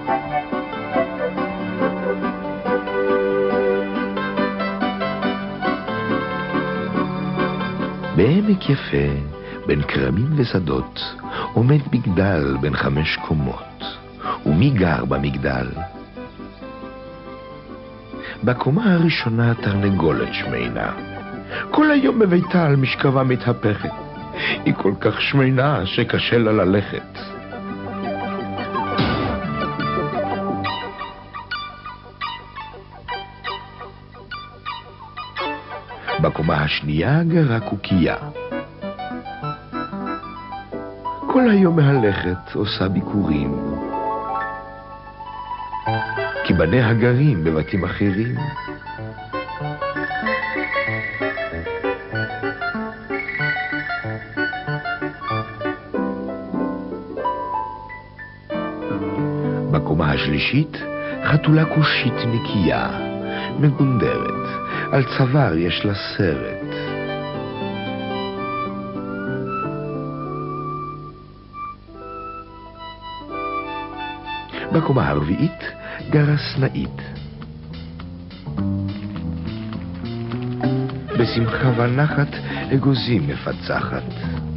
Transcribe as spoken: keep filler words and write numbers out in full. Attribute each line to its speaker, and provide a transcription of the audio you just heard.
Speaker 1: בעמק יפה, בין כרמים ושדות, עומד מגדל בין חמש קומות. ומי גר במגדל? בקומה הראשונה תרנגולת שמנה. כל היום בביתה על משכבה מתהפכת. היא כל כך שמנה שקשה לה ללכת. בקומה השנייה גרה קוקייה. כל היום מהלכת, עושה ביקורים. כי בניה גרים בבתים אחרים. בקומה השלישית חתולה כושית נקייה, מגונדרת. על צוואר יש לה סרט. בקומה הרביעית גרה סנאית. בשמחה ונחת אגוזים מפצחת.